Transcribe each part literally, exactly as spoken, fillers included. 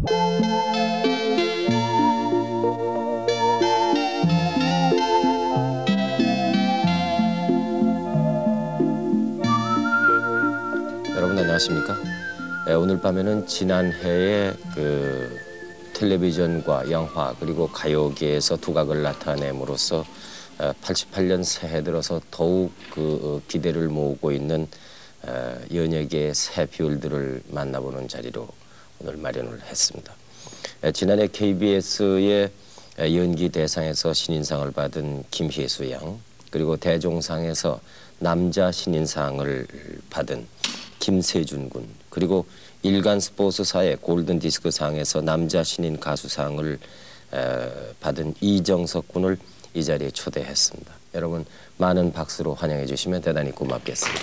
여러분 안녕하십니까? 네, 오늘 밤에는 지난해에 그 텔레비전과 영화 그리고 가요계에서 두각을 나타냄으로써 팔십팔 년 새해 들어서 더욱 그 기대를 모으고 있는 연예계의 새 비율들을 만나보는 자리로 오늘 마련을 했습니다. 지난해 케이비에스의 연기 대상에서 신인상을 받은 김혜수 양, 그리고 대종상에서 남자 신인상을 받은 김세준 군, 그리고 일간 스포츠사의 골든디스크상에서 남자 신인 가수상을 받은 이정석 군을 이 자리에 초대했습니다. 여러분 많은 박수로 환영해 주시면 대단히 고맙겠습니다.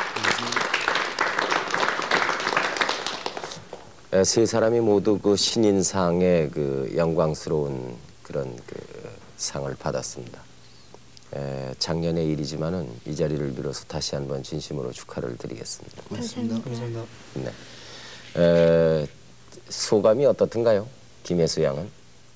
세 사람이 모두 그 신인상의 그 영광스러운 그런 그 상을 받았습니다. 에, 작년의 일이지만은 이 자리를 빌어서 다시 한번 진심으로 축하를 드리겠습니다. 감사합니다. 감사합니다. 네. 에, 소감이 어떻든가요, 김혜수 양은?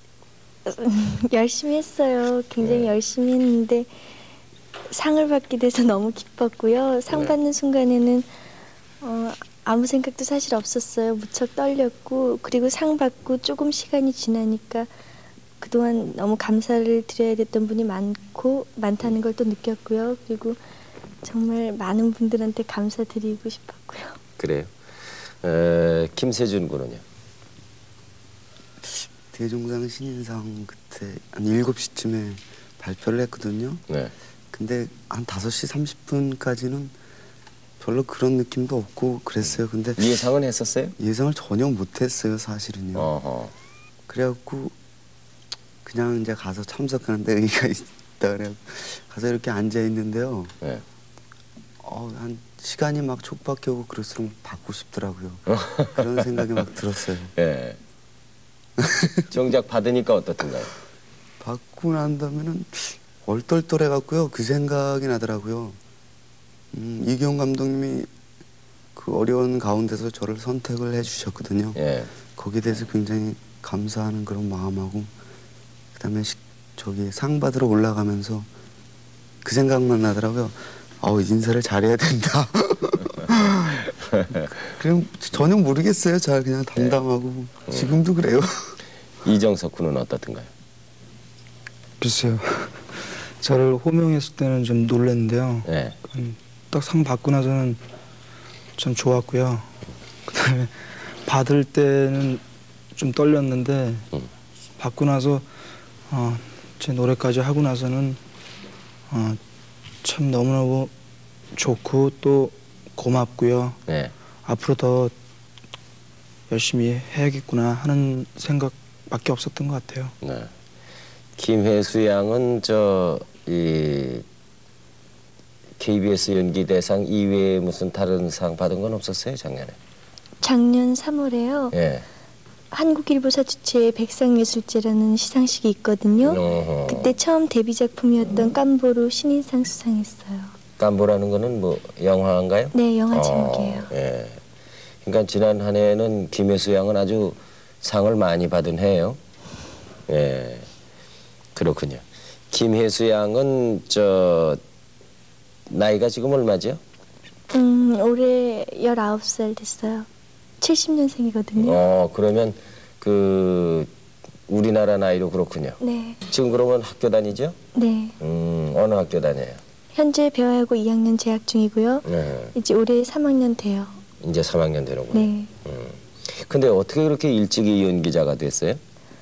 열심히 했어요. 굉장히 네. 열심히 했는데 상을 받게 돼서 너무 기뻤고요. 상 네. 받는 순간에는 어, 아무 생각도 사실 없었어요. 무척 떨렸고, 그리고 상 받고 조금 시간이 지나니까 그동안 너무 감사를 드려야 됐던 분이 많고 많다는 걸 또 느꼈고요. 그리고 정말 많은 분들한테 감사드리고 싶었고요. 그래요. 에, 김세준 군은요? 대종상 신인상 그때 한 일곱 시쯤에 발표를 했거든요. 네. 근데 한 다섯 시 삼십 분까지는 별로 그런 느낌도 없고 그랬어요. 근데 예상은 했었어요? 예상을 전혀 못했어요, 사실은요. 어허. 그래갖고 그냥 이제 가서 참석하는데 의의가 있다 그래 가서 이렇게 앉아 있는데요. 네. 어, 한 시간이 막 촉박해 오고 그럴수록 받고 싶더라고요. 그런 생각이 막 들었어요. 예. 정작 받으니까 어떻든가요? 받고 난 다음에는 얼떨떨해갖고요. 그 생각이 나더라고요. 음, 이기용 감독님이 그 어려운 가운데서 저를 선택을 해주셨거든요. 예. 거기에 대해서 굉장히 감사하는 그런 마음하고, 그다음에 시, 저기 상 받으러 올라가면서 그 생각만 나더라고요. 아우, 인사를 잘해야 된다. 그냥 전혀 모르겠어요. 잘 그냥 담담하고 네. 지금도 그래요. 이정석 군은 어떻든가요? 글쎄요. 저를 호명했을 때는 좀 놀랐는데요. 네. 딱 상 받고 나서는 참 좋았고요. 그다음에 받을 때는 좀 떨렸는데 음. 받고 나서 어, 제 노래까지 하고 나서는 어, 참 너무너무 좋고 또 고맙고요. 네. 앞으로 더 열심히 해야겠구나 하는 생각밖에 없었던 것 같아요. 네. 김혜수 양은 저 이 케이비에스 연기대상 이외에 무슨 다른 상 받은 건 없었어요, 작년에? 작년 삼월에요. 예. 한국일보사 주최의 백상예술제라는 시상식이 있거든요. 어허. 그때 처음 데뷔 작품이었던 깜보로 신인상 수상했어요. 깜보라는 거는 뭐 영화인가요? 네, 영화 어, 제목이에요. 예. 그러니까 지난 한 해에는 김혜수 양은 아주 상을 많이 받은 해요. 예. 그렇군요. 김혜수 양은 저 나이가 지금 얼마죠? 음, 올해 열아홉 살 됐어요. 칠십 년생이거든요. 어, 그러면 그 우리나라 나이로 그렇군요. 네. 지금 그러면 학교 다니죠? 네. 음, 어느 학교 다녀요? 현재 배화여고 이 학년 재학 중이고요. 네. 이제 올해 삼 학년 돼요. 이제 삼 학년 되는군요. 네. 음. 근데 어떻게 그렇게 일찍이 연기자가 됐어요?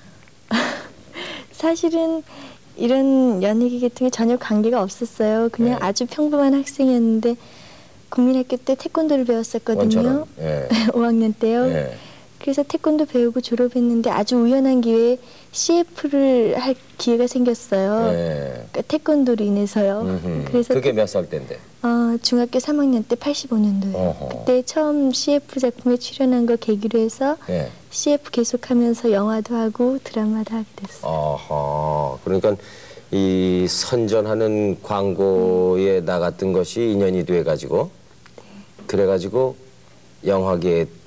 사실은 이런 연예계 같은 게 전혀 관계가 없었어요. 그냥 네. 아주 평범한 학생이었는데 국민학교 때 태권도를 배웠었거든요. 원처럼. 예. 오 학년 때요. 예. 그래서 태권도 배우고 졸업했는데 아주 우연한 기회에 씨에프를 할 기회가 생겼어요. 예. 그러니까 태권도로 인해서요. 음흠. 그래서 그게 몇 살 때인데? 어, 중학교 삼 학년 때 팔십오 년도에 어허. 그때 처음 씨에프 작품에 출연한 거 계기로 해서 예. 씨에프 계속하면서 영화도 하고 드라마도 하게 됐어요. 아하. 그러니까 이 선전하는 광고에 나갔던 것이 인연이 돼가지고 그래가지고 영화계에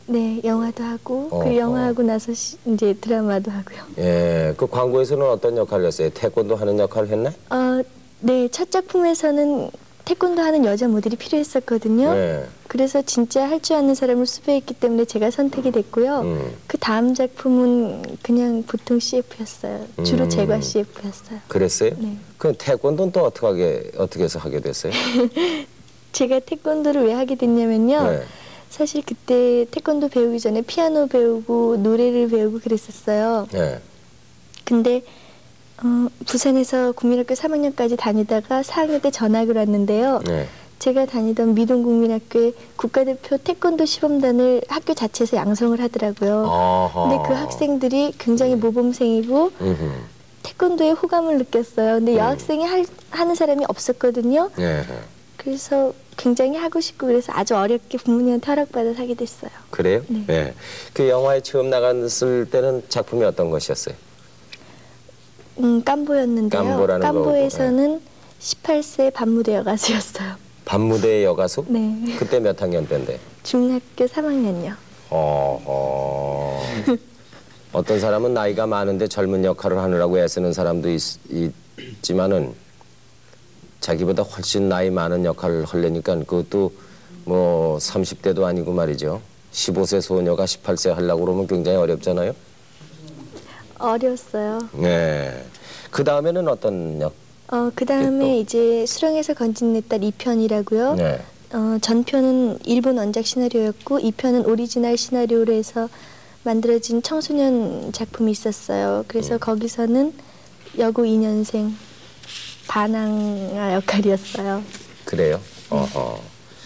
네, 영화도 하고 어, 그 영화 어. 하고 나서 시, 이제 드라마도 하고요. 예, 그 광고에서는 어떤 역할을 했어요? 태권도 하는 역할을 했나요? 어, 네, 첫 작품에서는 태권도 하는 여자 모델이 필요했었거든요. 네. 그래서 진짜 할 줄 아는 사람을 수배했기 때문에 제가 선택이 됐고요. 음. 그 다음 작품은 그냥 보통 씨에프였어요. 주로 음. 제가 씨에프였어요. 그랬어요? 네. 그럼 태권도는 또 어떻게 하게 어떻게 해서 하게 됐어요? 제가 태권도를 왜 하게 됐냐면요. 네. 사실 그때 태권도 배우기 전에 피아노 배우고 노래를 배우고 그랬었어요. 네. 근데 어, 부산에서 국민학교 삼 학년까지 다니다가 사 학년 때 전학을 왔는데요. 네. 제가 다니던 미동국민학교에 국가대표 태권도 시범단을 학교 자체에서 양성을 하더라고요. 아하. 근데 그 학생들이 굉장히 모범생이고 음흠. 태권도에 호감을 느꼈어요. 근데 음. 여학생이 할, 하는 사람이 없었거든요. 네. 그래서 굉장히 하고 싶고 그래서 아주 어렵게 부모님한테 허락받아서 하게 됐어요. 그래요? 네. 그 영화에 처음 나갔을 때는 작품이 어떤 것이었어요? 음, 깜보였는데요. 깜보라는 깜보에서는 십팔 세 반무대 여가수였어요. 밤무대 여가수? 네. 그때 몇 학년 때인데? 중학교 삼 학년요. 어허. 어떤 사람은 나이가 많은데 젊은 역할을 하느라고 애쓰는 사람도 있, 있지만은 자기보다 훨씬 나이 많은 역할을 하려니까 그것도 뭐 삼십 대도 아니고 말이죠. 십오 세 소녀가 십팔 세 하려고 그러면 굉장히 어렵잖아요. 어려웠어요. 네. 그 다음에는 어떤 역? 어, 그 다음에 이제 수령에서 건진 내 딸 이 편이라고요. 네. 어, 전편은 일본 원작 시나리오였고 이 편은 오리지널 시나리오로 해서 만들어진 청소년 작품이 있었어요. 그래서 음. 거기서는 여고 이 년생 반항아 역할이었어요. 그래요? 어허.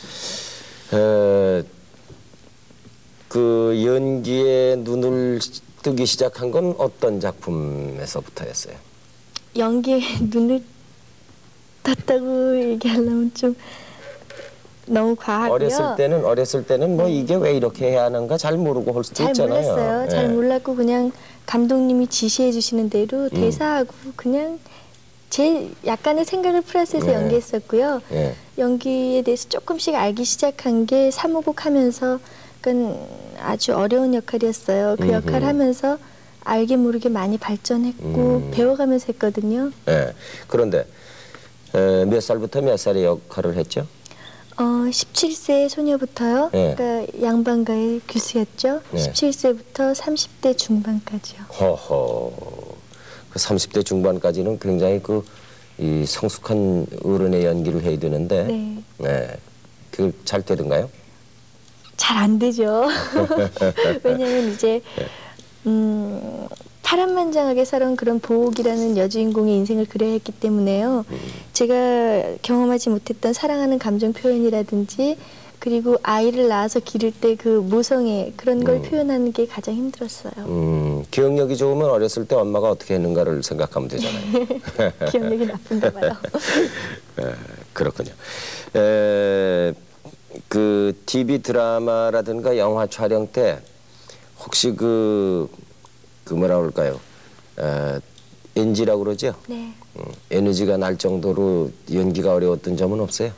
에, 그 연기에 눈을 뜨기 시작한 건 어떤 작품에서부터였어요? 연기에 눈을 떴다고 얘기하려면 좀 너무 과하고요. 어렸을 때는 어렸을 때는 뭐 이게 왜 이렇게 해야 하는가 잘 모르고 할 수도 잘 있잖아요. 몰랐어요. 잘 예. 몰랐고 그냥 감독님이 지시해 주시는 대로 음. 대사하고 그냥 제 약간의 생각을 플러스해서 네. 연기했었고요. 예. 연기에 대해서 조금씩 알기 시작한 게 사무국 하면서 그건 아주 어려운 역할이었어요. 그 음흠. 역할 하면서 알게 모르게 많이 발전했고 음. 배워가면서 했거든요. 예. 그런데 에, 몇 살부터 몇 살의 역할을 했죠? 어, 십칠 세 소녀부터요. 네. 그러니까 양반가의 교수였죠. 네. 십칠 세부터 삼십 대 중반까지요. 허허. 그 삼십 대 중반까지는 굉장히 그 이 성숙한 어른의 연기를 해야 되는데, 네. 네. 그 잘 되던가요? 잘 안 되죠. 왜냐면 이제 음, 파란만장하게 살아온 그런 보옥이라는 여주인공의 인생을 그려야 했기 때문에요. 제가 경험하지 못했던 사랑하는 감정 표현이라든지 그리고 아이를 낳아서 기를 때 그 모성애 그런 걸 음. 표현하는 게 가장 힘들었어요. 음, 기억력이 좋으면 어렸을 때 엄마가 어떻게 했는가를 생각하면 되잖아요. 기억력이 나쁜가 봐요. 에, 그렇군요. 에, 그 티비 드라마라든가 영화 촬영 때 혹시 그, 그 뭐라 그럴까요? 에, 엔지라고 그러죠? 네. 음, 에너지가 날 정도로 연기가 어려웠던 점은 없어요?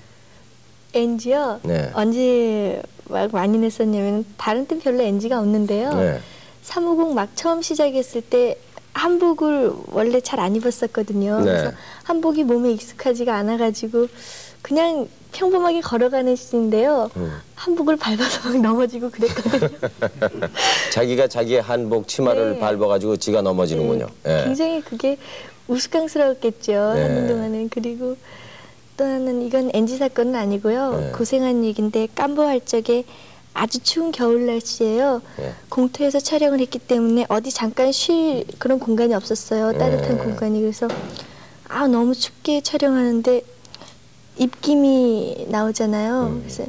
엔지요? 네. 언제 막 많이 냈었냐면 다른 땐 별로 엔지가 없는데요. 네. 사무국 막 처음 시작했을 때 한복을 원래 잘 안 입었었거든요. 네. 그래서 한복이 몸에 익숙하지가 않아가지고 그냥 평범하게 걸어가는 시인데요. 음. 한복을 밟아서 막 넘어지고 그랬거든요. 자기가 자기의 한복 치마를 네. 밟아가지고 지가 넘어지는군요. 네. 예. 굉장히 그게 우스꽝스러웠겠죠. 네. 하는 동안은. 그리고 또 하나는 이건 엔지 사건은 아니고요. 네. 고생한 얘기인데 깜보할 적에 아주 추운 겨울 날씨예요. 네. 공터에서 촬영을 했기 때문에 어디 잠깐 쉴 그런 공간이 없었어요. 따뜻한 네. 공간이. 그래서 아 너무 춥게 촬영하는데 입김이 나오잖아요. 음. 그래서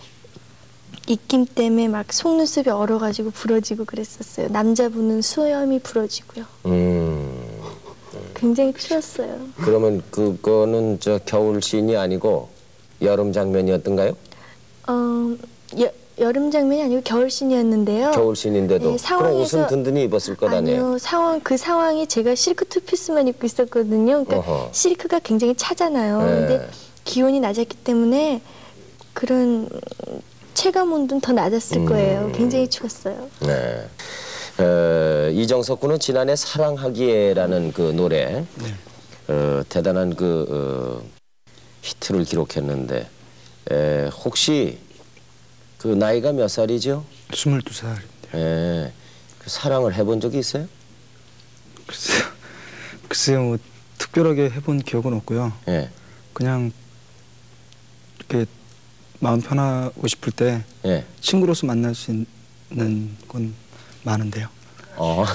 입김 때문에 막 속눈썹이 얼어가지고 부러지고 그랬었어요. 남자분은 수염이 부러지고요. 음. 굉장히 추웠어요. 그러면 그거는 저 겨울 씬이 아니고 여름 장면이었던가요? 어, 여, 여름 장면이 아니고 겨울 씬이었는데요. 겨울 씬인데도 예, 그럼 옷은 상황에서- 든든히 입었을 것 아니에요? 아니요, 상황 그 상황이 제가 실크 투피스만 입고 있었거든요. 그러니까 어허. 실크가 굉장히 차잖아요. 네. 근데 기온이 낮았기 때문에 그런 체감 온도는 더 낮았을 음. 거예요. 굉장히 추웠어요. 네. 어, 이정석 군은 지난해 사랑하기에라는 그 노래 네. 어, 대단한 그 어, 히트를 기록했는데 에, 혹시 그 나이가 몇 살이죠? 스물두 살인데요. 에, 그 사랑을 해본 적이 있어요? 글쎄요. 글쎄요, 뭐 특별하게 해본 기억은 없고요. 예. 그냥 이렇게 마음 편하고 싶을 때 예. 친구로서 만날 수 있는 건 많은데요. 어.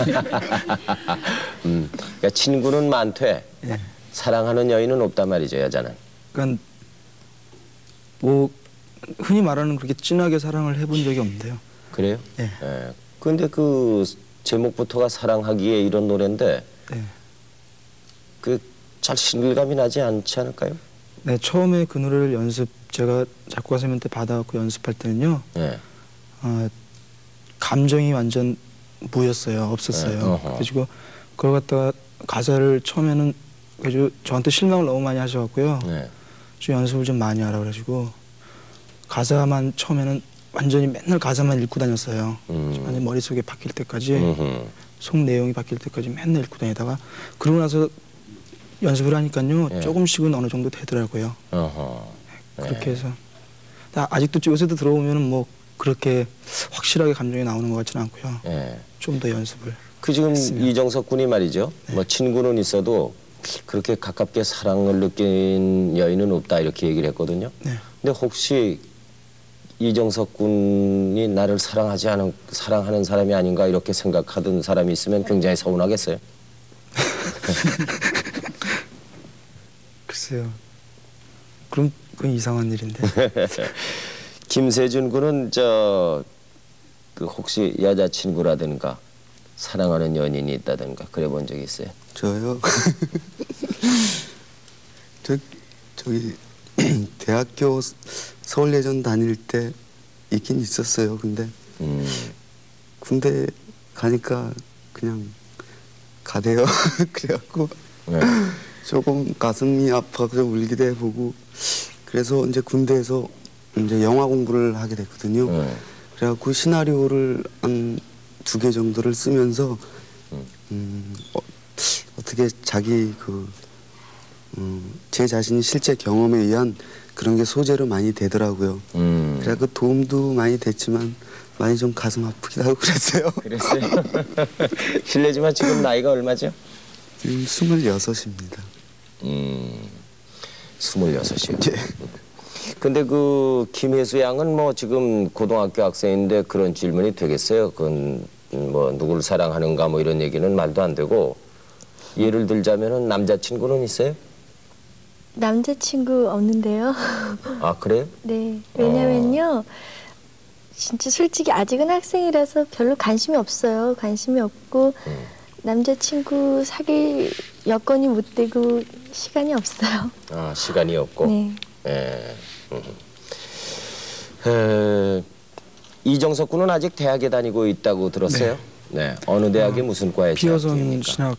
음, 그러니까 친구는 많되 예. 사랑하는 여인은 없단 말이죠, 여자는. 그러니까 뭐 흔히 말하는 그렇게 진하게 사랑을 해본 적이 없는데요. 그래요? 예. 예. 근데 그 제목부터가 사랑하기에 이런 노래인데 예. 그 잘 신길감이 나지 않지 않을까요? 네, 처음에 그 노래를 연습 제가 작곡가 선생님한테 받아갖고 연습할 때는요. 예. 어, 감정이 완전 무였어요. 없었어요. 네, 어허. 그래가지고 그걸 갖다가 가사를 처음에는 그래서 저한테 실망을 너무 많이 하셔갖고요. 네. 좀 연습을 좀 많이 하라 그래가지고 가사만 처음에는 완전히 맨날 가사만 읽고 다녔어요. 음. 완전 머릿속에 박힐 때까지 음흠. 속 내용이 바뀔 때까지 맨날 읽고 다니다가 그러고 나서 연습을 하니까요. 예. 조금씩은 어느 정도 되더라고요. 어허. 그렇게 예. 해서 나 아직도 요새도 들어보면은 뭐 그렇게 확실하게 감정이 나오는 것 같지는 않고요. 예. 좀 더 연습을. 그 지금 했으면. 이정석 군이 말이죠. 네. 뭐 친구는 있어도 그렇게 가깝게 사랑을 느낀 여인은 없다 이렇게 얘기를 했거든요. 네. 근데 혹시 이정석 군이 나를 사랑하지 않은 사랑하는 사람이 아닌가 이렇게 생각하던 사람이 있으면 굉장히 서운하겠어요. 글쎄요. 그럼 그건 이상한 일인데. 김세준 군은 저 그 혹시 여자친구라든가 사랑하는 연인이 있다든가 그래 본 적이 있어요? 저요? 저, 저기 대학교 서울예전 다닐 때 있긴 있었어요. 근데 음. 군대 가니까 그냥 가대요. 그래갖고 네. 조금 가슴이 아파서 울기도 해보고 그래서 이제 군대에서 이제 영화 공부를 하게 됐거든요. 네. 그래갖고 시나리오를 한 두 개 정도를 쓰면서 음, 어, 어떻게 자기 그 음, 제 자신이 실제 경험에 의한 그런 게 소재로 많이 되더라고요. 음. 그래갖고 도움도 많이 됐지만 많이 좀 가슴 아프기도 하고 그랬어요. 그랬어요? 실례지만 지금 나이가 얼마죠? 지금 스물여섯입니다. 음, 스물여섯이요. 예. 근데 그 김혜수 양은 뭐 지금 고등학교 학생인데 그런 질문이 되겠어요? 그건 뭐 누구를 사랑하는가 뭐 이런 얘기는 말도 안 되고 예를 들자면은 남자친구는 있어요? 남자친구 없는데요. 아 그래요? 네. 왜냐면요. 진짜 솔직히 아직은 학생이라서 별로 관심이 없어요. 관심이 없고 음. 남자친구 사귈 여건이 못 되고 시간이 없어요. 아 시간이 없고. 네. 예. 음. 에, 이정석 군은 아직 대학에 다니고 있다고 들었어요? 네. 어느 대학에 어, 무슨 과에 피어성 재학입니까?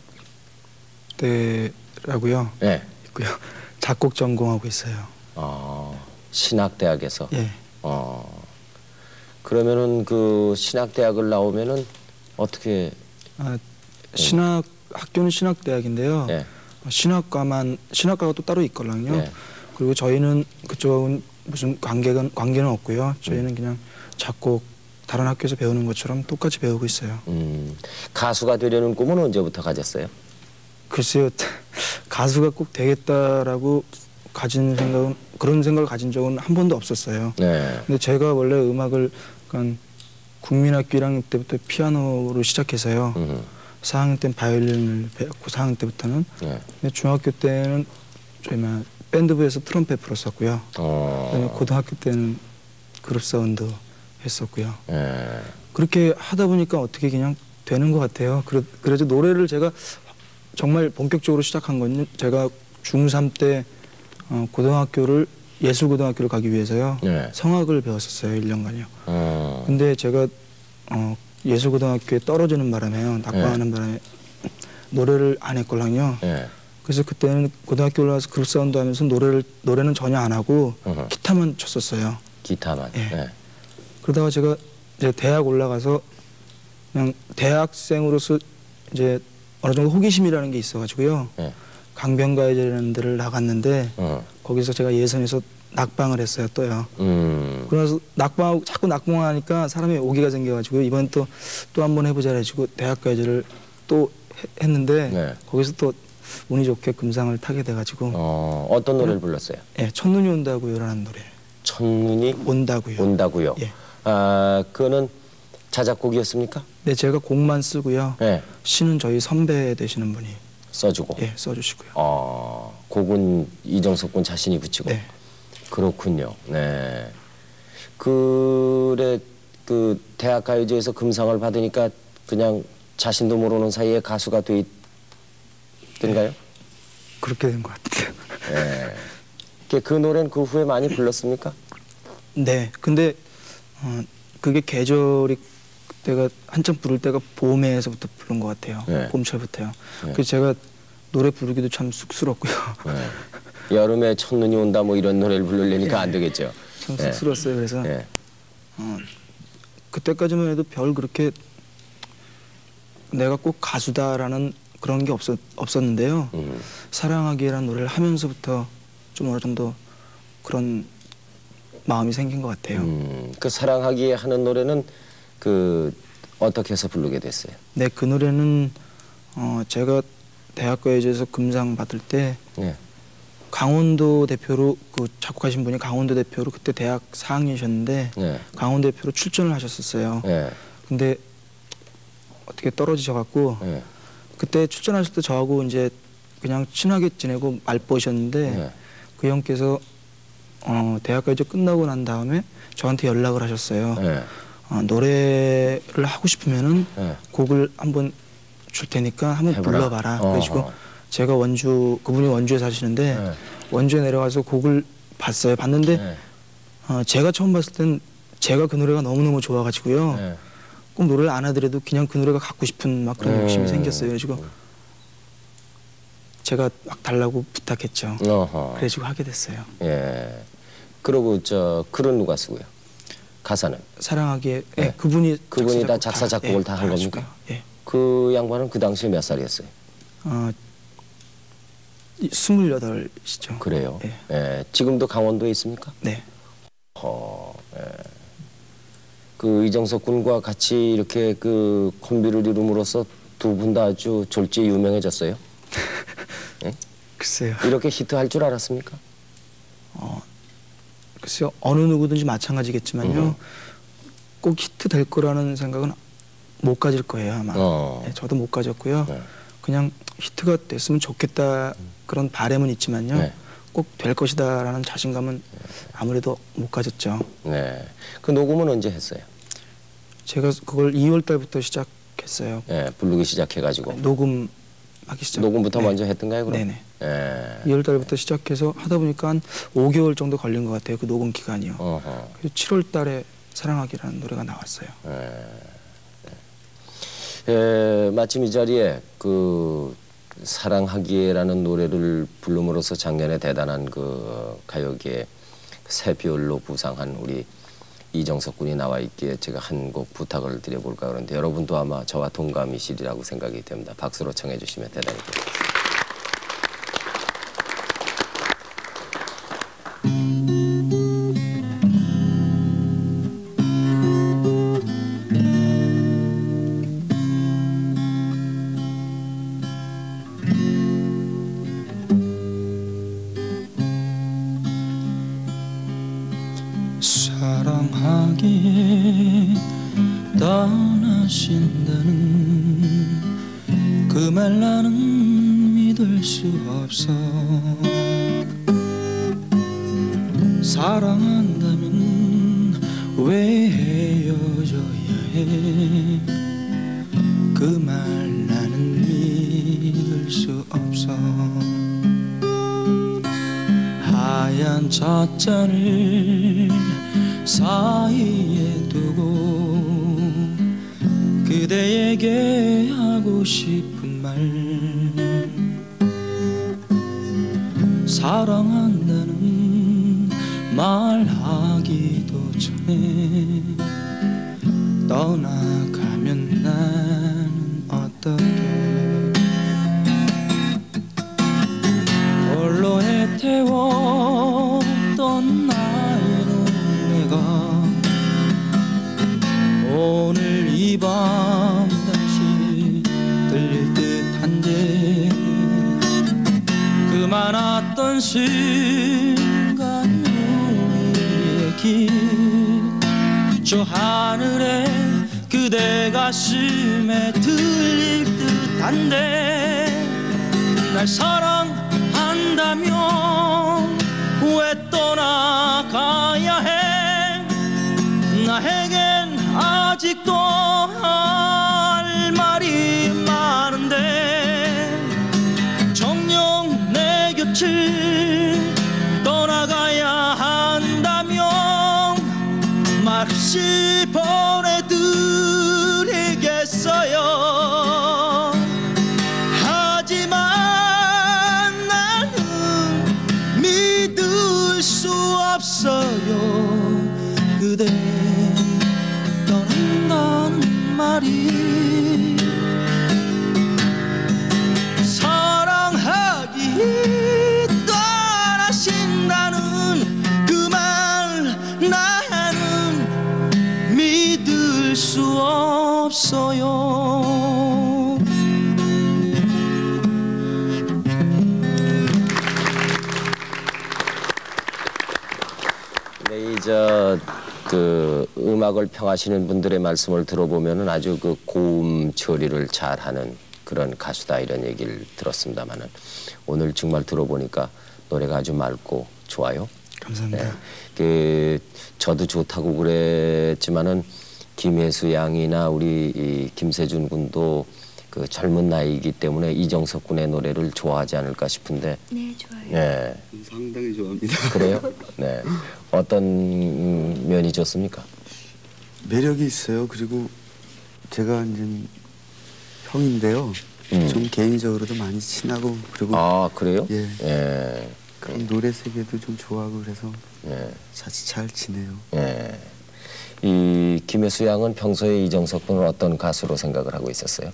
신학대라고요. 네. 있고요. 작곡 전공하고 있어요. 아 신학대학에서. 예. 어. 그러면은 그 신학대학을 나오면은 어떻게? 아, 신학 학교는 신학대학인데요. 예. 어, 신학과만 신학과가 또 따로 있거든요. 예. 그리고 저희는 그쪽은 무슨 관계가 관계는 없고요. 저희는 그냥 작곡 다른 학교에서 배우는 것처럼 똑같이 배우고 있어요. 음. 가수가 되려는 꿈은 언제부터 가졌어요? 글쎄요, 가수가 꼭 되겠다라고 가진 생각은 그런 생각을 가진 적은 한 번도 없었어요. 네. 근데 제가 원래 음악을 그러니까 국민학교 일 학년 때부터 피아노로 시작해서요. 음. 사 학년 때는 바이올린을 배웠고 사 학년 때부터는 네. 근데 중학교 때는 저희 막 밴드부에서 트럼펫 불었었고요. 어. 그다음에 고등학교 때는 그룹 사운드 했었고요. 예. 그렇게 하다 보니까 어떻게 그냥 되는 것 같아요. 그래, 그래서 노래를 제가 정말 본격적으로 시작한 건 제가 중삼 때 어, 고등학교를 예술고등학교를 가기 위해서요. 네. 성악을 배웠었어요. 일 년간요. 어. 근데 제가 어, 예술고등학교에 떨어지는 바람에요. 낙방하는 네. 바람에 노래를 안 했걸랑요. 예. 그래서 그때는 고등학교 올라와서 그룹 사운드 하면서 노래를 노래는 전혀 안 하고 어허. 기타만 쳤었어요. 기타만. 예. 네. 그러다가 제가 이제 대학 올라가서 그냥 대학생으로서 이제 어느 정도 호기심이라는 게 있어가지고요. 네. 강변가요제라는 데를 나갔는데 어. 거기서 제가 예선에서 낙방을 했어요, 또요. 음. 그래서 낙방하고 자꾸 낙방하니까 사람이 오기가 생겨가지고 이번 또 또 한 번 해보자 해가지고 대학가요제를 또 해- 했는데 네. 거기서 또 운이 좋게 금상을 타게 돼가지고 어, 어떤 노래를 불렀어요? 예, 첫눈이 온다고요라는 노래. 첫눈이 온다고요. 온다고요. 예. 아, 그거는 자작곡이었습니까? 네, 제가 곡만 쓰고요. 네. 시는 저희 선배 되시는 분이 써주고. 예, 써주시고요. 어, 곡은 이정석 군 자신이 붙이고. 네. 그렇군요. 네. 그래 그 대학 가요제에서 금상을 받으니까 그냥 자신도 모르는 사이에 가수가 돼 있던가요? 그렇게 된 것 같아요. 네. 그, 그 노래는 그 후에 많이 불렀습니까? 네, 근데 어, 그게 계절이 그때가 한참 부를 때가 봄에서부터 부른 것 같아요. 네. 봄철부터요. 네. 그래서 제가 노래 부르기도 참 쑥스럽고요. 네. 여름에 첫눈이 온다 뭐 이런 노래를 부르려니까 안 되겠죠. 참 네. 쑥스러웠어요. 그래서 네. 어, 그때까지만 해도 별 그렇게 내가 꼭 가수다라는 그런 게 없었, 없었는데요. 음. 사랑하기라는 노래를 하면서부터 좀 어느 정도 그런 마음이 생긴 것 같아요. 음, 그 사랑하기에 하는 노래는 그 어떻게 해서 부르게 됐어요? 네, 그 노래는 어, 제가 대학가요제에서 금상 받을 때 네. 강원도 대표로 그 작곡하신 분이 강원도 대표로 그때 대학 사 학년이셨는데 네. 강원도 대표로 출전을 하셨었어요. 네. 근데 어떻게 떨어지셔 갖고 네. 그때 출전하실 때 저하고 이제 그냥 친하게 지내고 말벗이셨는데 네. 그 형께서 어, 대학가요제 끝나고 난 다음에 저한테 연락을 하셨어요. 네. 어, 노래를 하고 싶으면은 네. 곡을 한번 줄 테니까 한번 해보라. 불러봐라. 그래가지고 어허. 제가 원주 그분이 원주에 사시는데 네. 원주에 내려가서 곡을 봤어요. 봤는데 네. 어, 제가 처음 봤을 땐 제가 그 노래가 너무너무 좋아가지고요. 네. 꼭 노래를 안 하더라도 그냥 그 노래가 갖고 싶은 막 그런 음. 욕심이 생겼어요. 그래가지고 제가 막 달라고 부탁했죠. 어허. 그래가지고 하게 됐어요. 예. 그러고 저 글은 누가 쓰고요? 가사는 사랑하기에 예, 네. 그분이 그분이 다 작사, 작사 작곡 작곡을 예, 다 한 겁니까? 하시고요. 예. 그 양반은 그 당시에 몇 살이었어요? 어, 이- 스물여덟이시죠. 그래요. 예. 예. 지금도 강원도에 있습니까? 네. 어, 예. 그 이정석 군과 같이 이렇게 그 콤비를 이룸으로써 두 분 다 아주 졸지 유명해졌어요. 글쎄요. 이렇게 히트할 줄 알았습니까? 글쎄요. 어느 누구든지 마찬가지겠지만요. 음. 꼭 히트 될 거라는 생각은 못 가질 거예요 아마. 어. 예, 저도 못 가졌고요. 네. 그냥 히트가 됐으면 좋겠다 그런 바람은 있지만요. 네. 꼭 될 것이다라는 자신감은 아무래도 못 가졌죠. 네. 그 녹음은 언제 했어요? 제가 그걸 이월 달부터 시작했어요. 예, 부르기 시작해가지고. 녹음하기 시작. 녹음부터 네. 먼저 했던가요, 그럼? 네네. 예. 이월 달부터 시작해서 하다 보니까 한 오 개월 정도 걸린 것 같아요. 그 녹음 기간이요. 어허. 그래서 칠월 달에 사랑하기라는 노래가 나왔어요. 예, 마침 이 자리에 그 사랑하기에라는 노래를 부름으로써 작년에 대단한 그 가요계의 새 비올로 부상한 우리 이정석 군이 나와 있기에 제가 한 곡 부탁을 드려볼까 그러는데 여러분도 아마 저와 동감이시리라고 생각이 됩니다. 박수로 청해 주시면 대단히 좋겠습니다. 사랑하기에 떠나신다는 그 말 나는 믿을 수 없어. 사랑한다면 왜 헤어져야 해? 그 말 나는 믿을 수 없어. 하얀 찻잔을 사이에 두고 그대에게 하고 싶은 말, 사랑한다는 말 하기도 세상이 떠나가면 나는 어떡해. 홀로 애태웠던 나의 노래가 오늘 이 밤 다시 들릴 듯한데 그 많았던 순간 우리의 길 저 하늘에 그대 가슴에 들릴 듯한데 날 사랑한다면 왜 떠나가야 해. 나에겐 아직도 할 말이 많은데 정녕 내 곁을 떠나가야 한다면 말없이 보내드리겠어요. 하지만 나는 믿을 수 없어요. 그대 떠난다는 말이 사랑하기 떠나신다는 그 말 나는 믿을 수 없어요. 네, 이저 그 음악을 평하시는 분들의 말씀을 들어보면은 아주 그 고음 처리를 잘하는 그런 가수다 이런 얘기를 들었습니다만은 오늘 정말 들어보니까 노래가 아주 맑고 좋아요. 감사합니다. 네, 그 저도 좋다고 그랬지만은 김혜수 양이나 우리 이 김세준 군도 그 젊은 나이이기 때문에 이정석 군의 노래를 좋아하지 않을까 싶은데. 네, 좋아요. 네. 상당히 좋아합니다. 그래요? 네. 어떤 면이 좋습니까? 매력이 있어요. 그리고 제가 이제 형인데요. 음. 좀 개인적으로도 많이 친하고 그리고 아, 그래요? 예. 예. 그런 노래 세계도 좀 좋아하고 그래서 예. 같이 잘 지내요. 예. 이 김혜수 양은 평소에 이정석 군을 어떤 가수로 생각을 하고 있었어요?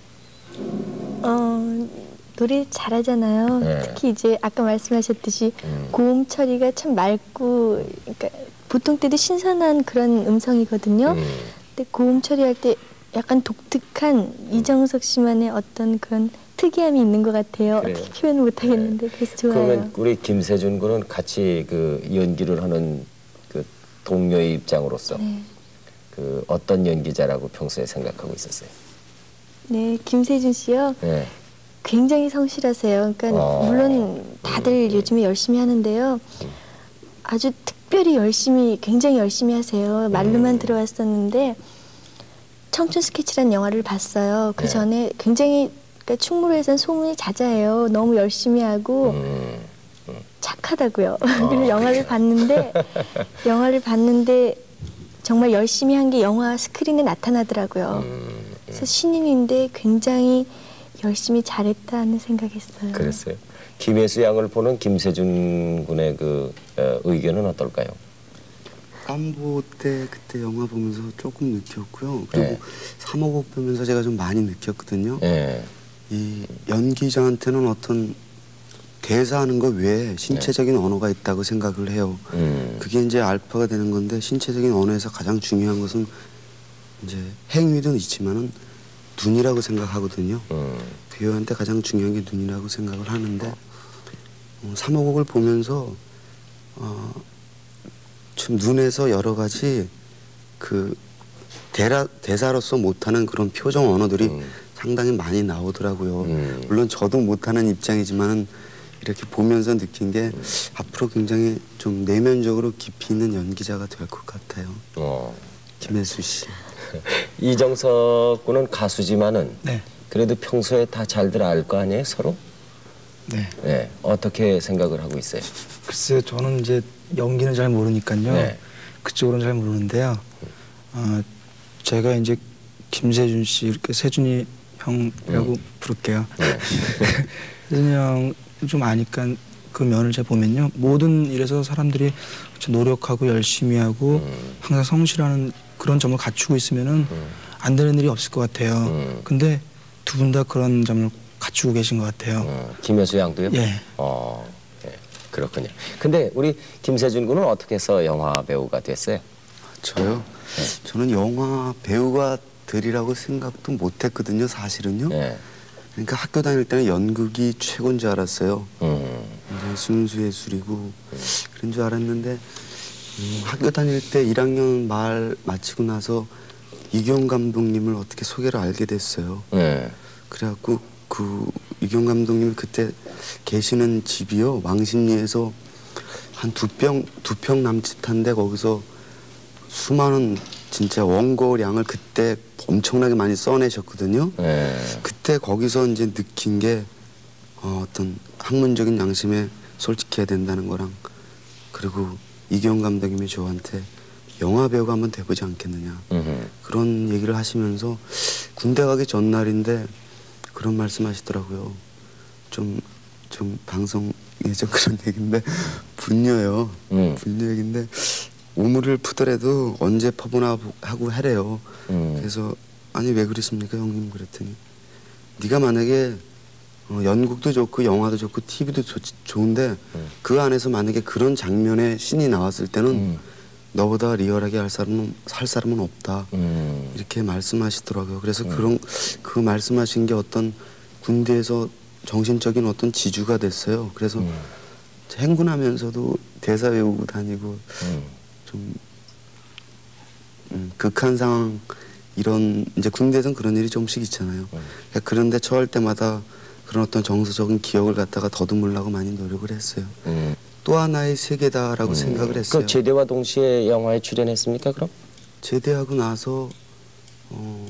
어, 노래 잘하잖아요. 네. 특히 이제 아까 말씀하셨듯이 음. 고음 처리가 참 맑고, 그러니까 보통 때도 신선한 그런 음성이거든요. 음. 근데 고음 처리할 때 약간 독특한 이정석 씨만의 어떤 그런 특이함이 있는 것 같아요. 그래요. 어떻게 표현 못하겠는데 그래서 좋아요. 그러면 우리 김세준 군은 같이 그 연기를 하는 그 동료의 입장으로서 네. 그 어떤 연기자라고 평소에 생각하고 있었어요? 네, 김세준 씨요. 네. 굉장히 성실하세요. 그러니까 어. 물론 다들 요즘에 열심히 하는데요. 아주 특별히 열심히, 굉장히 열심히 하세요. 말로만 음. 들어왔었는데 청춘 스케치라는 영화를 봤어요. 그 네. 전에 굉장히 그러니까 충무로에선 소문이 자자해요. 너무 열심히 하고 음. 착하다고요. 어, 그래서 영화를 봤는데 영화를 봤는데 정말 열심히 한 게 영화 스크린에 나타나더라고요. 음. 그래서 신인인데 굉장히 열심히 잘했다는 생각했어요. 그랬어요. 김혜수 양을 보는 김세준 군의 그 어, 의견은 어떨까요? 깜보 때 그때 영화 보면서 조금 느꼈고요. 그리고 네. 삼호곡 보면서 제가 좀 많이 느꼈거든요. 예. 이 연기자한테는 어떤 대사하는 것 외에 신체적인 언어가 있다고 생각을 해요. 음. 그게 이제 알파가 되는 건데 신체적인 언어에서 가장 중요한 것은 이제 행위도 있지만은 눈이라고 생각하거든요. 음. 배우한테 가장 중요한 게 눈이라고 생각을 하는데 어, 삼호곡을 보면서 어, 좀 눈에서 여러 가지 그 대라, 대사로서 못하는 그런 표정 언어들이 음. 상당히 많이 나오더라고요. 음. 물론 저도 못하는 입장이지만은 이렇게 보면서 느낀 게 음. 앞으로 굉장히 좀 내면적으로 깊이 있는 연기자가 될 것 같아요. 어. 김혜수 씨. 이정석 군은 가수지만은 네. 그래도 평소에 다 잘들 알 거 아니에요, 서로? 네. 네. 어떻게 생각을 하고 있어요? 글쎄요, 저는 이제 연기는 잘 모르니까요. 네. 그쪽으로는 잘 모르는데요. 어, 제가 이제 김세준 씨, 이렇게 세준이 형이라고 음. 부를게요. 네. 세준이 형 좀 아니까 그 면을 제가 보면요. 모든 일에서 사람들이 노력하고 열심히 하고 음. 항상 성실하는 그런 점을 갖추고 있으면은 음. 안 되는 일이 없을 것 같아요. 음. 근데 두 분 다 그런 점을 갖추고 계신 것 같아요. 음. 김혜수 양도요? 예. 어, 예. 그렇군요. 근데 우리 김세준 군은 어떻게 해서 영화 배우가 됐어요? 저요? 저는 영화 배우가 되리라고 생각도 못했거든요, 사실은요. 예. 그러니까 학교 다닐 때는 연극이 최고인 줄 알았어요. 음. 굉장히 순수예술이고 그런 줄 알았는데 음, 학교 다닐 때 일 학년 말 마치고 나서 이경 감독님을 어떻게 소개를 알게 됐어요. 예. 그래갖고 그 이경 감독님이 그때 계시는 집이요, 왕십리에서 한 두 평 두 평 남짓한데 거기서 수많은 진짜 원고량을 그때 엄청나게 많이 써내셨거든요. 예. 그때 거기서 이제 느낀 게 어, 어떤 학문적인 양심에 솔직해야 된다는 거랑, 그리고 이경 감독님이 저한테 영화 배우가 한번 돼보지 않겠느냐, 음흠. 그런 얘기를 하시면서 군대 가기 전날인데 그런 말씀하시더라고요. 좀, 좀 방송에 좀 그런 얘기인데 분녀요. 음. 분녀 얘기인데 우물을 푸더라도 언제 퍼보나 하고 하래요. 음. 그래서 아니 왜 그러십니까 형님, 그랬더니 네가 만약에 어, 연극도 좋고 영화도 좋고 티비도 좋, 좋은데 음. 그 안에서 만약에 그런 장면에 신이 나왔을 때는 음. 너보다 리얼하게 할 사람은 할 사람은 없다. 음. 이렇게 말씀하시더라고요. 그래서 그런 그 말씀하신 게 어떤 군대에서 정신적인 어떤 지주가 됐어요. 그래서 음. 행군하면서도 대사 외우고 다니고 음. 좀 음, 극한 상황, 이런 이제 군대에선 그런 일이 조금씩 있잖아요. 그러니까 그런데 처할 때마다 그런 어떤 정서적인 기억을 갖다가 더듬으려고 많이 노력을 했어요. 음. 또 하나의 세계다라고 생각을 했어요. 그 제대와 동시에 영화에 출연했습니까? 그럼? 제대하고 나서 어,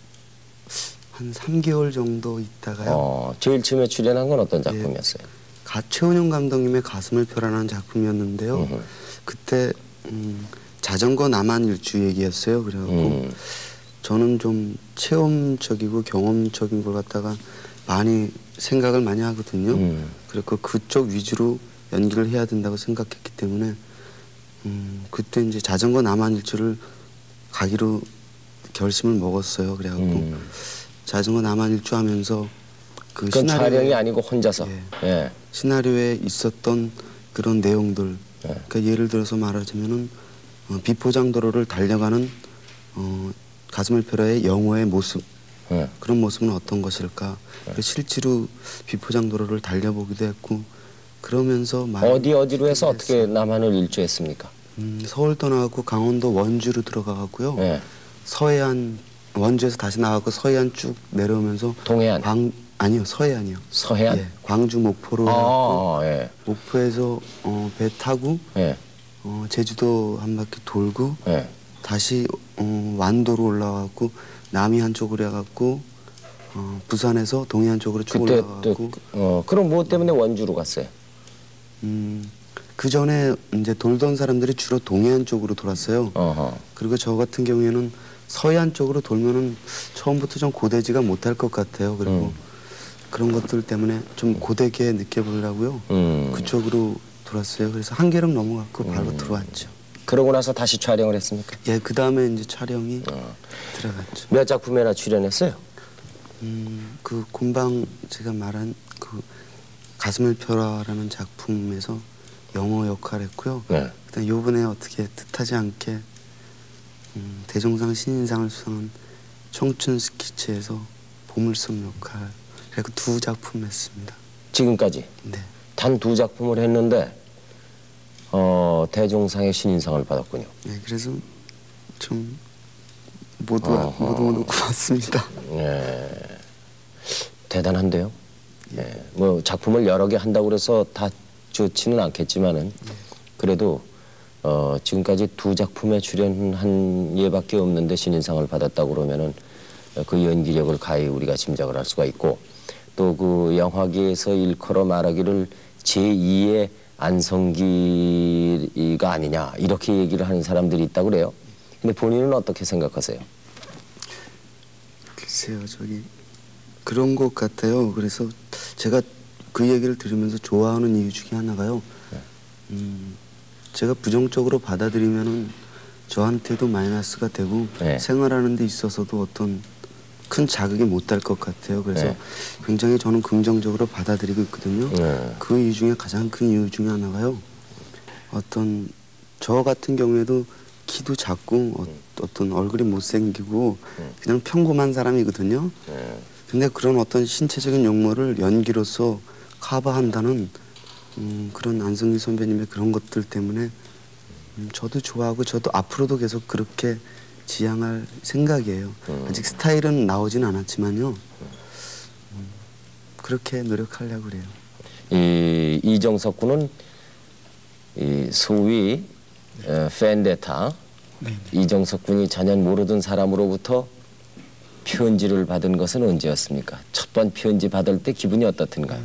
한 삼 개월 정도 있다가요. 어, 제일 처음에 출연한 건 어떤 작품이었어요? 가, 최은영 감독님의 가슴을 펴라는 작품이었는데요. 음흠. 그때 음, 자전거 남한 일주 얘기였어요. 그래갖고 음. 저는 좀 체험적이고 경험적인 걸 갖다가 많이 생각을 많이 하거든요. 음. 그리고 그쪽 위주로 연기를 해야 된다고 생각했기 때문에 음, 그때 이제 자전거 남한 일주를 가기로 결심을 먹었어요. 그래갖고 음. 자전거 남한 일주 하면서 그 그건 시나리오에- 촬영이 아니고 혼자서. 예. 예. 시나리오에 있었던 그런 내용들, 예. 그러니까 예를 들어서 말하자면은 어, 비포장도로를 달려가는 어, 가슴을 펴라의 영호의 모습, 예. 그런 모습은 어떤 것일까? 그리고 실제로 비포장도로를 달려보기도 했고, 그러면서 많이 어디 어디로 해서 생각을 어떻게 했어요. 남한을 일주했습니까? 음, 서울 떠나고 강원도 원주로 들어가고요. 예. 서해안, 원주에서 다시 나가고 서해안 쭉 내려오면서 동해안, 광 아니요, 서해안이요. 서해안. 예, 광주 목포로 아, 해갖고 아, 예. 목포에서 어, 배 타고 예. 어, 제주도 한 바퀴 돌고 예. 다시 어, 완도로 올라가고 남이안 쪽으로 해갖고 어, 부산에서 동해안 쪽으로 쭉 그때 올라가고 또 어, 그럼 뭐 때문에 원주로 갔어요? 음, 그 전에 이제 돌던 사람들이 주로 동해안 쪽으로 돌았어요. 어허. 그리고 저 같은 경우에는 서해안 쪽으로 돌면은 처음부터 좀 고대지가 못할 것 같아요. 그리고 음. 그런 것들 때문에 좀 고되게 느껴보려고요. 음. 그쪽으로 돌았어요. 그래서 한계령 넘어갔고 바로 들어왔죠. 그러고 나서 다시 촬영을 했습니까? 예, 그 다음에 이제 촬영이 어. 들어갔죠. 몇 작품이나 출연했어요? 음, 그 금방 제가 말한 그 가슴을 펴라라는 작품에서 영어 역할했고요. 네. 그다음 요번에 어떻게 뜻하지 않게 음, 대종상 신인상을 수상한 청춘 스키츠에서 보물섬 역할, 그리고 두 작품 했습니다. 지금까지 네. 단 두 작품을 했는데 어, 대종상의 신인상을 받았군요. 네, 그래서 좀 모두 어허. 모두 모두 고맙습니다. 예. 대단한데요. 예. 뭐 작품을 여러 개 한다고 그래서 다 좋지는 않겠지만은 그래도 어, 지금까지 두 작품에 출연한 예밖에 없는데 신인상을 받았다고 그러면은 그 연기력을 가히 우리가 짐작을 할 수가 있고, 또 그 영화계에서 일컬어 말하기를 제이의 안성기가 아니냐 이렇게 얘기를 하는 사람들이 있다고 그래요. 근데 본인은 어떻게 생각하세요? 글쎄요, 저기 그런 것 같아요. 그래서 제가 그 얘기를 들으면서 좋아하는 이유 중에 하나가요. 음, 제가 부정적으로 받아들이면은 저한테도 마이너스가 되고 네. 생활하는 데 있어서도 어떤 큰 자극이 못 될 것 같아요. 그래서 네. 굉장히 저는 긍정적으로 받아들이고 있거든요. 네. 그 이유 중에 가장 큰 이유 중에 하나가요. 어떤 저 같은 경우에도 키도 작고 어, 어떤 얼굴이 못생기고 그냥 평범한 사람이거든요. 네. 근데 그런 어떤 신체적인 용모를 연기로서 커버한다는 음, 그런 안성기 선배님의 그런 것들 때문에 음, 저도 좋아하고 저도 앞으로도 계속 그렇게 지향할 생각이에요. 음. 아직 스타일은 나오진 않았지만요. 음, 그렇게 노력하려고 그래요. 이 이정석 군은 이 소위 어, 팬데타 네. 이정석 군이 전혀 모르던 사람으로부터 편지를 받은 것은 언제였습니까? 첫 번 편지 받을 때 기분이 어떻던가요?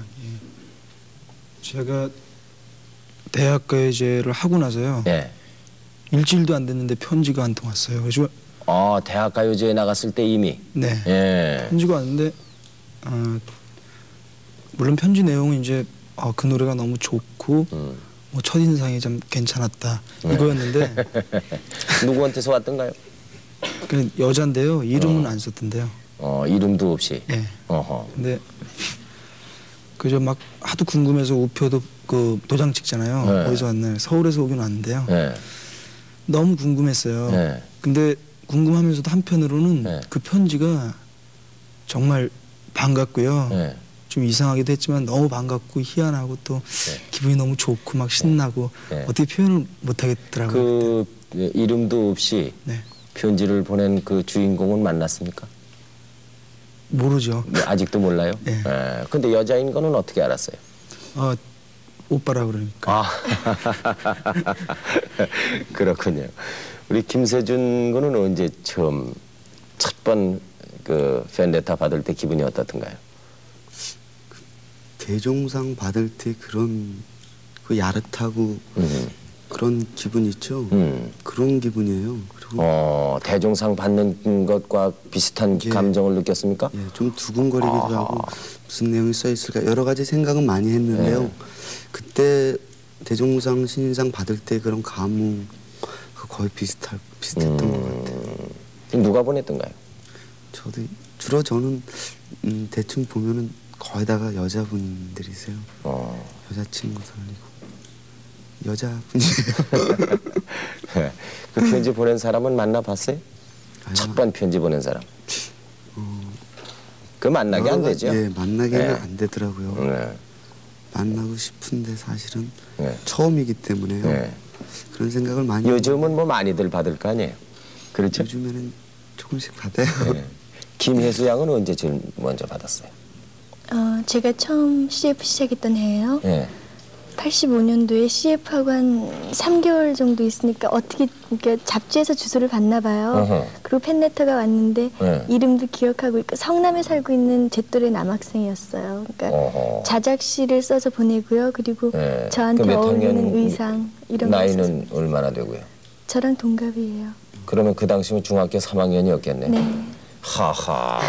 제가 대학가요제를 하고 나서요. 예. 일주일도 안 됐는데 편지가 한 통 왔어요. 그래서 아, 대학가요제에 나갔을 때 이미. 네. 예. 편지가 왔는데 어, 물론 편지 내용은 이제 어, 그 노래가 너무 좋고 음. 뭐 첫인상이 좀 괜찮았다 이거였는데 누구한테서 왔던가요? 그 여잔데요. 이름은 어. 안 썼던데요. 어, 이름도 없이. 네. 어허. 근데 그저 막 하도 궁금해서 우표도 그 도장 찍잖아요. 네. 어디서 왔나요? 서울에서 오긴 왔는데요. 예. 너무 궁금했어요. 네. 근데 궁금하면서도 한편으로는 네. 그 편지가 정말 반갑고요. 예. 좀 이상하기도 했지만 너무 반갑고 희한하고 또 네. 기분이 너무 좋고 막 신나고 네. 어떻게 표현을 못 하겠더라고요. 그 예, 이름도 없이 네. 편지를 보낸 그 주인공은 만났습니까? 모르죠. 네, 아직도 몰라요? 네. 예. 근데 여자인 거는 어떻게 알았어요? 어, 오빠라 그러니까. 아. 그렇군요. 우리 김세준 군은 언제 처음 첫 번 그 팬데타 받을 때 기분이 어떻던가요? 대종상 받을 때 그런 그 야릇하고 음. 그런 기분 있죠. 음. 그런 기분이에요. 그리고 어, 대종상 받는 것과 비슷한 예. 감정을 느꼈습니까? 예, 좀 두근거리기도 아하. 하고 무슨 내용이 써 있을까 여러 가지 생각은 많이 했는데요. 네. 그때 대종상 신인상 받을 때 그런 감흥 그 거의 비슷할 비슷했던 것 같아요. 음. 누가 보냈던가요? 저도 주로 저는 음, 대충 보면은 거의 다가 여자분들이세요. 어. 여자친구도 아니고 여자분이에요. 그 편지 보낸 사람은 만나봤어요? 아유, 첫 번 편지 보낸 사람. 어, 그 만나게 안 여러 가- 되죠? 예, 만나기는 네. 안 되더라고요. 네. 만나고 싶은데 사실은 네. 처음이기 때문에요. 네. 그런 생각을 많이 요즘은 뭐 많이들 받을 거 아니에요? 그렇죠? 요즘에는 조금씩 받아요. 네. 김혜수 양은 언제 제일 먼저 받았어요? 어, 제가 처음 씨에프 시작했던 해예요. 네. 팔십오 년도에 씨에프하고 한 삼 개월 정도 있으니까 어떻게 그러니까 잡지에서 주소를 받나 봐요. 어허. 그리고 팬레터가 왔는데 네. 이름도 기억하고 있고 성남에 살고 있는 제 또래 남학생이었어요. 그러니까 어허. 자작시를 써서 보내고요. 그리고 네. 저한테 그몇 어울리는 학년 의상 이런 거 써서. 나이는 얼마나 되고요? 저랑 동갑이에요. 그러면 그 당시면 중학교 삼 학년이었겠네. 네. 하하.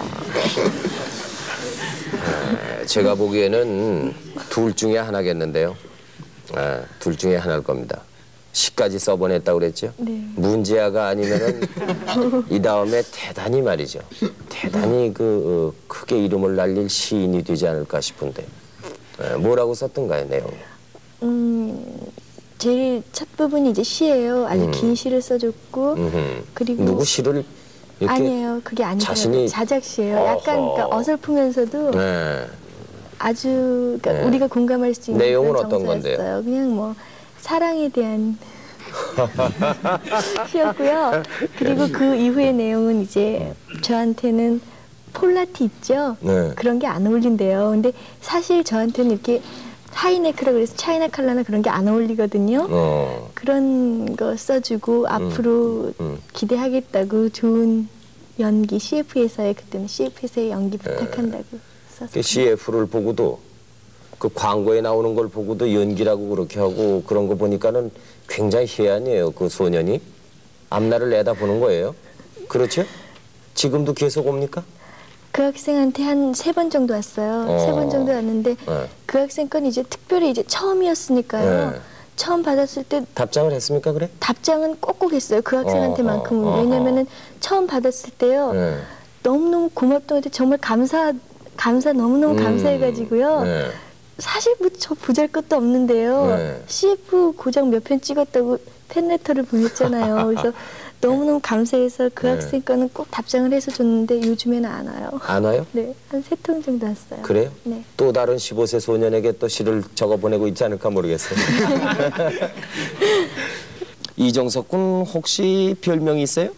에, 제가 보기에는 둘 중에 하나겠는데요. 에, 둘 중에 하나일 겁니다. 시까지 써보냈다고 그랬죠? 네. 문제아가 아니면은 이 다음에 대단히 말이죠. 대단히 그 어, 크게 이름을 날릴 시인이 되지 않을까 싶은데 에, 뭐라고 썼던가요, 내용? 음, 제일 첫 부분이 이제 시예요. 아주 음. 긴 시를 써줬고 음흠. 그리고 누구 시를 이렇게 아니에요. 그게 아니더라고요. 자신이- 자작시예요. 약간 어허. 그러니까 어설프면서도 네. 아주 그러니까 네. 우리가 공감할 수 있는 내용은 그런 어떤 정서였어요. 건데요? 그냥 뭐 사랑에 대한 시였고요. 그리고 그 이후의 내용은 이제 저한테는 폴라티 있죠. 네. 그런 게 안 어울린대요. 근데 사실 저한테는 이렇게 하이네크라 그래서 차이나 칼라나 그런 게 안 어울리거든요. 어. 그런 거 써주고 앞으로 음. 기대하겠다고 좋은 연기 씨에프에서의 그때는 씨에프에서의 연기 부탁한다고 써서 그 씨에프를 보고도 그 광고에 나오는 걸 보고도 연기라고 그렇게 하고 그런 거 보니까는 굉장히 희한해요. 그 소년이 앞날을 내다보는 거예요. 그렇죠? 지금도 계속 옵니까? 그 학생한테 한 세 번 정도 왔어요. 어. 세 번 정도 왔는데 네. 그 학생 건 이제 특별히 이제 처음이었으니까요. 네. 처음 받았을 때 답장을 했습니까, 그래? 답장은 꼭꼭 했어요. 그 학생한테만큼은. 어, 어, 어, 왜냐면은 처음 받았을 때요. 네. 너무너무 고맙다고 해도 정말 감사, 감사 너무너무 음, 감사해가지고요. 네. 사실 뭐 저 보잘것도 없는데요. 네. 씨에프 고장 몇 편 찍었다고 팬레터를 보냈잖아요. 그래서 너무너무 감사해서 그 네. 학생 거는 꼭 답장을 해서 줬는데 요즘에는 안 와요. 안 와요? 네, 한 세 통 정도 왔어요. 그래요? 네. 또 다른 십오 세 소년에게 또 시를 적어 보내고 있지 않을까 모르겠어요. 이정석 군 혹시 별명이 있어요?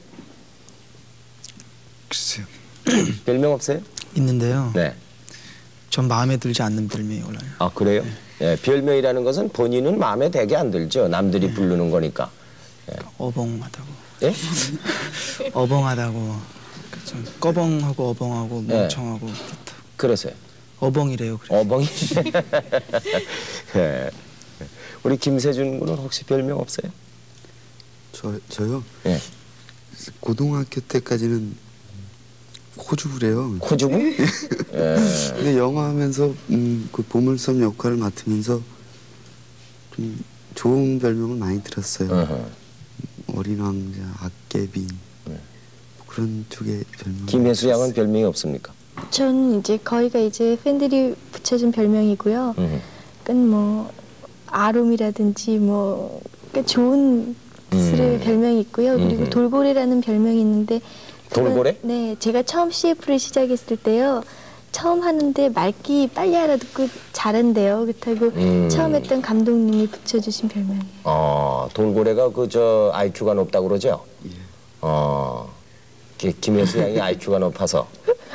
글쎄요. 별명 없어요? 있는데요. 네. 전 마음에 들지 않는 별명이 올라요. 아, 그래요? 예, 별명이라는 것은 본인은 마음에 되게 안 들죠. 남들이 부르는 거니까. 어벙하다고. 예? 어벙하다고. 좀 꺼벙하고 어벙하고 네. 멍청하고 그렇다. 그러세요. 어벙이래요. 그래. 어벙이. 예. 우리 김세준 군은 혹시 별명 없어요? 저 저요. 예. 고등학교 때까지는 코주부래요. 코주부? 예. 근데 영화 하면서 음, 그 보물섬 역할을 맡으면서 좀 좋은 별명을 많이 들었어요. 어허. 어린 왕자, 악개빈 네. 뭐 그런 쪽의 별명. 김혜수 양은 별명이 없습니까? 전 이제 거의가 이제 팬들이 붙여준 별명이고요. 음. 그건 뭐 아롬이라든지 뭐 그러니까 좋은 뜻의 음. 별명이 있고요. 그리고 음흠. 돌고래라는 별명이 있는데 그건- 돌고래? 네, 제가 처음 씨에프를 시작했을 때요. 처음 하는데 말기 빨리 알아듣고 잘한대요. 그렇다고 음. 처음 했던 감독님이 붙여주신 별명이에요. 어, 돌고래가 그 저 아이큐가 높다고 그러죠? 예. 어, 기- 김혜수 양이 아이큐가 높아서.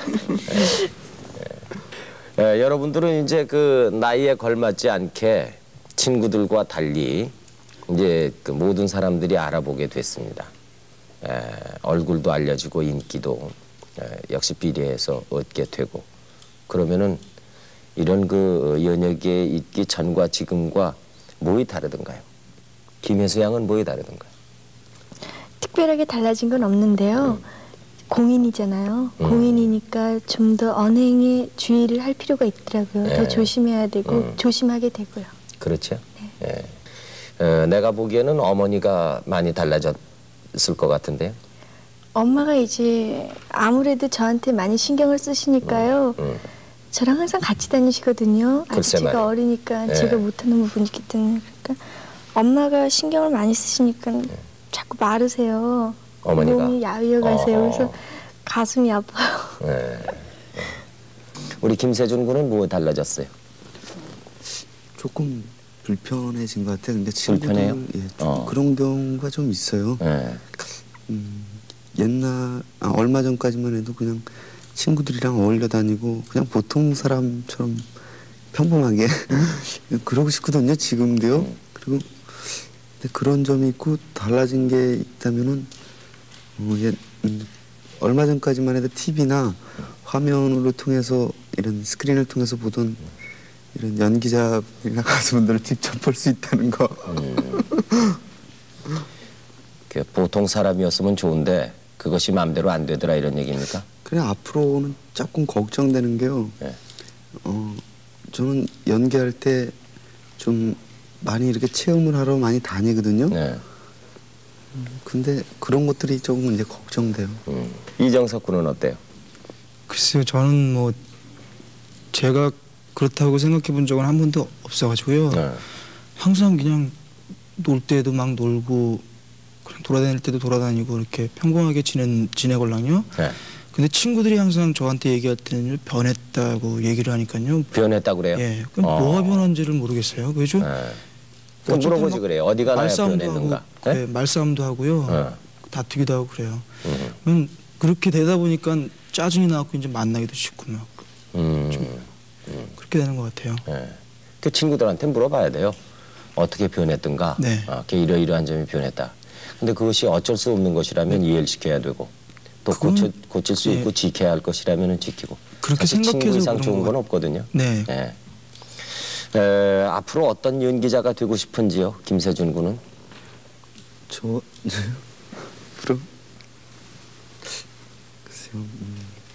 예. 예, 여러분들은 이제 그 나이에 걸맞지 않게 친구들과 달리 이제 그 모든 사람들이 알아보게 됐습니다. 예, 얼굴도 알려지고 인기도 예, 역시 비례해서 얻게 되고 그러면은 이런 그 연예계에 있기 전과 지금과 뭐이 다르던가요? 김혜수 양은 뭐이 다르던가요? 특별하게 달라진 건 없는데요. 공인이잖아요. 음. 공인이니까 좀 더 언행에 주의를 할 필요가 있더라고요. 네. 더 조심해야 되고 음. 조심하게 되고요. 그렇죠. 예. 어, 내가 보기에는 어머니가 많이 달라졌을 것 같은데요. 엄마가 이제 아무래도 저한테 많이 신경을 쓰시니까요. 음. 저랑 항상 같이 다니시거든요. 아직 글쎄 제가 말이에요. 어리니까 네. 제가 못하는 부분이 있기 때문에. 그러니까 엄마가 신경을 많이 쓰시니까 자꾸 마르세요. 네. 어머니가? 몸이 야위어 가세요. 어허. 그래서 가슴이 아파요. 예. 우리 김세준 군은 뭐 달라졌어요? 조금 불편해진 것 같아요. 근데 불편해요? 친구들 예, 좀 어. 그런 경우가 좀 있어요. 예. 음, 옛날 아, 얼마 전까지만 해도 그냥 친구들이랑 어울려 다니고 그냥 보통 사람처럼 평범하게 그러고 싶거든요. 지금도요. 음. 그리고 근데 그런 점이 있고 달라진 게 있다면은 어, 예, 음, 얼마 전까지만 해도 티비나 화면으로 통해서 이런 스크린을 통해서 보던 이런 연기자분이나 가수분들을 직접 볼 수 있다는 거. 그 보통 사람이었으면 좋은데 그것이 마음대로 안 되더라 이런 얘기입니까? 그냥 앞으로는 조금 걱정되는 게요. 예. 어, 저는 연기할 때 좀 많이 이렇게 체험을 하러 많이 다니거든요. 네. 근데 그런 것들이 조금 이제 걱정돼요. 음. 이정석 군은 어때요? 글쎄요, 저는 뭐 제가 그렇다고 생각해 본 적은 한 번도 없어가지고요. 네. 항상 그냥 놀 때도 막 놀고 그냥 돌아다닐 때도 돌아다니고 이렇게 평범하게 지낸 지내걸랑요. 네. 근데 친구들이 항상 저한테 얘기할 때는 변했다고 얘기를 하니까요. 변했다고 그래요? 예, 그럼 어. 뭐가 변한지를 모르겠어요. 그죠? 네. 그럼 어쨌든 물어보지 막 그래요. 어디가 나야 말싸움도 변했는가? 하고, 네, 말싸움도 하고요. 어. 다투기도 하고 그래요. 음. 음, 그렇게 되다 보니까 짜증이 나고 이제 만나기도 싫고 막 음. 그렇게 되는 것 같아요. 예. 그 친구들한테 물어봐야 돼요. 어떻게 변했던가. 네. 아, 그 이러이러한 점이 변했다. 근데 그것이 어쩔 수 없는 것이라면 이해를 시켜야 되고 또 네. 그건- 고쳐, 고칠 수 예. 있고 지켜야 할 것이라면 지키고. 그렇게 사실 친구 생각해서 이상 그런 좋은 것 건 같- 없거든요. 네. 예. 에, 앞으로 어떤 연기자가 되고 싶은지요, 김세준 군은? 저 앞으로 글쎄요. 음,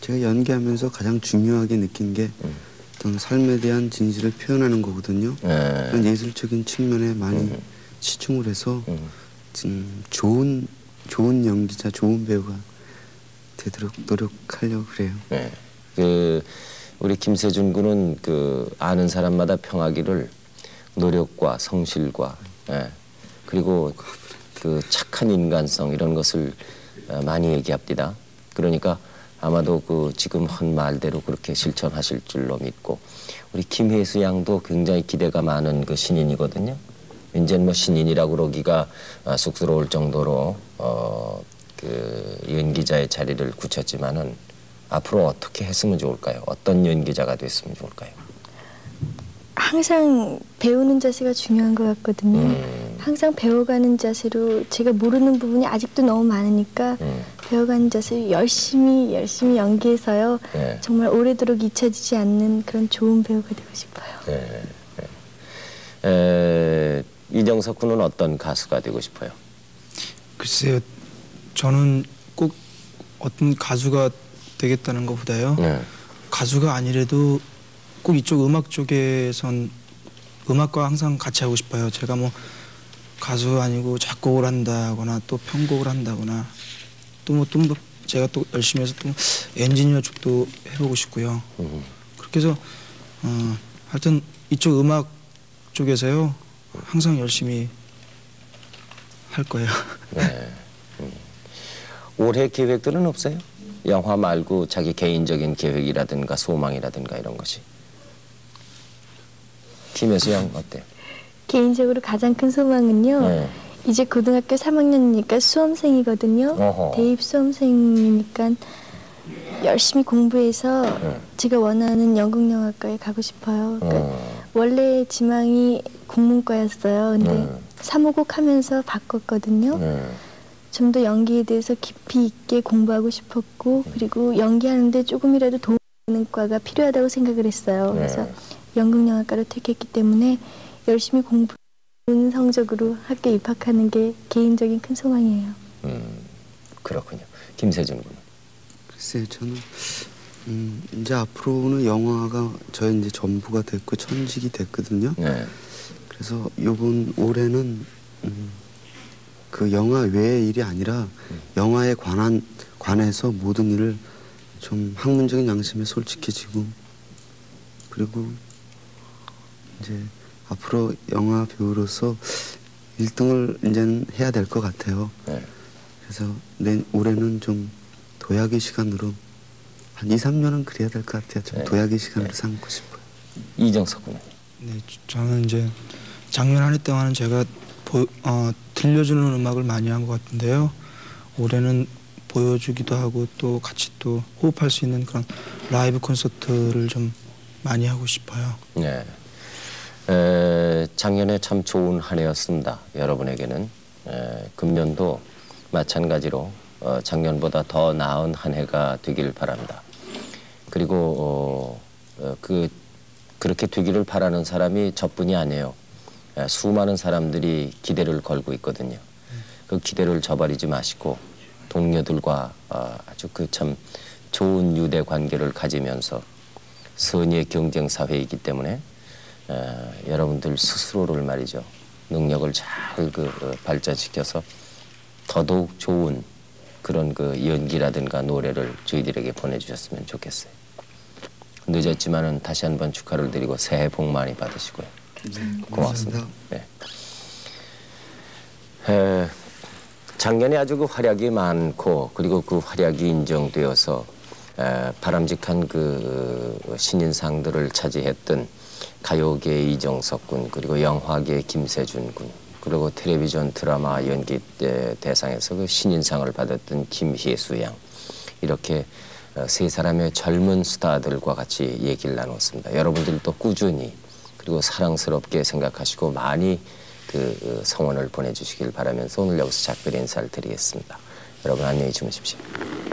제가 연기하면서 가장 중요하게 느낀 게 음. 어떤 삶에 대한 진실을 표현하는 거거든요. 네. 그런 예술적인 측면에 많이 음. 치중을 해서 음. 음, 좋은 좋은 연기자, 좋은 배우가 되도록 노력하려고 그래요. 네. 그 우리 김세준 군은 그 아는 사람마다 평하기를 노력과 성실과 예. 그리고 그 착한 인간성 이런 것을 어, 많이 얘기합니다. 그러니까 아마도 그 지금 한 말대로 그렇게 실천하실 줄로 믿고 우리 김혜수 양도 굉장히 기대가 많은 그 신인이거든요. 이제는 뭐 신인이라고 그러기가 아, 쑥스러울 정도로 어, 그 연기자의 자리를 굳혔지만은 앞으로 어떻게 했으면 좋을까요? 어떤 연기자가 됐으면 좋을까요? 항상 배우는 자세가 중요한 것 같거든요. 음. 항상 배워가는 자세로 제가 모르는 부분이 아직도 너무 많으니까 음. 배워가는 자세로 열심히 열심히 연기해서요. 네. 정말 오래도록 잊혀지지 않는 그런 좋은 배우가 되고 싶어요. 네. 네. 에, 이정석 군은 어떤 가수가 되고 싶어요? 글쎄요, 저는 꼭 어떤 가수가 되겠다는 것보다요. 네. 가수가 아니래도 꼭 이쪽 음악 쪽에선 음악과 항상 같이 하고 싶어요. 제가 뭐 가수 아니고 작곡을 한다거나 또 편곡을 한다거나 또 뭐 또 뭐 제가 또 열심히 해서 또 엔지니어 쪽도 해보고 싶고요. 음. 그렇게 해서 어, 하여튼 이쪽 음악 쪽에서요 항상 열심히 할 거예요. 네. 음. 올해 계획들은 없어요? 영화 말고 자기 개인적인 계획이라든가 소망이라든가 이런 것이. 김혜수 양 어때요? 개인적으로 가장 큰 소망은요. 네. 이제 고등학교 삼 학년이니까 수험생이거든요. 어허. 대입 수험생이니까 열심히 공부해서 네. 제가 원하는 연극영화과에 가고 싶어요. 그러니까 어. 원래 지망이 국문과였어요. 근데 네. 사무국 하면서 바꿨거든요. 네. 좀 더 연기에 대해서 깊이 있게 공부하고 싶었고 그리고 연기하는데 조금이라도 도움이 되는 과가 필요하다고 생각을 했어요. 그래서 네. 연극영화과를 택했기 때문에 열심히 공부 좋은 성적으로 학교 입학하는 게 개인적인 큰 소망이에요. 음, 그렇군요. 김세준 군은. 글쎄요, 저는 음, 이제 앞으로는 영화가 저의 이제 전부가 됐고 천직이 됐거든요. 네. 그래서 요번 올해는 음, 그 영화 외의 일이 아니라 영화에 관한 관해서 모든 일을 좀 학문적인 양심에 솔직해지고 그리고 이제 앞으로 영화 배우로서 일 등을 이제는 해야 될 것 같아요. 네. 그래서 내 올해는 좀 도약의 시간으로 한 이, 삼 년은 그래야 될 것 같아요. 좀 네. 도약의 시간으로 네. 삼고 싶어요. 이정석 군은. 네, 저는 이제 작년 한 해 동안은 제가 보, 어, 들려주는 음악을 많이 한 것 같은데요. 올해는 보여주기도 하고 또 같이 또 호흡할 수 있는 그런 라이브 콘서트를 좀 많이 하고 싶어요. 네. 에, 작년에 참 좋은 한 해였습니다. 여러분에게는. 에, 금년도 마찬가지로 어, 작년보다 더 나은 한 해가 되길 바랍니다. 그리고 어, 어, 그 그렇게 되기를 바라는 사람이 저뿐이 아니에요. 에, 수많은 사람들이 기대를 걸고 있거든요. 그 기대를 저버리지 마시고 동료들과 어, 아주 그 참 좋은 유대 관계를 가지면서 선의의 경쟁 사회이기 때문에 에, 여러분들 스스로를 말이죠. 능력을 잘 그, 어, 발전시켜서 더더욱 좋은 그런 그 연기라든가 노래를 저희들에게 보내주셨으면 좋겠어요. 늦었지만은 다시 한번 축하를 드리고 새해 복 많이 받으시고요. 고맙습니다. 네. 에, 작년에 아주 그 활약이 많고 그리고 그 활약이 인정되어서 에, 바람직한 그 신인상들을 차지했던 가요계의 이정석 군 그리고 영화계의 김세준 군 그리고 텔레비전 드라마 연기 대상에서 그 신인상을 받았던 김혜수 양 이렇게 세 사람의 젊은 스타들과 같이 얘기를 나눴습니다. 여러분들도 꾸준히 그리고 사랑스럽게 생각하시고 많이 그 성원을 보내주시길 바라면서 오늘 여기서 작별 인사를 드리겠습니다. 여러분 안녕히 주무십시오.